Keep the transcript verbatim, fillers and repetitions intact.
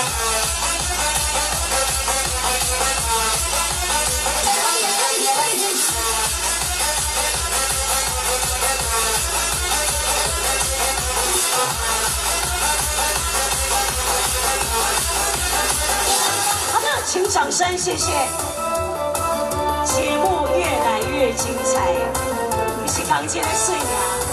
好的，请掌声，谢谢。节目越来越精彩，你是康健的岁娘。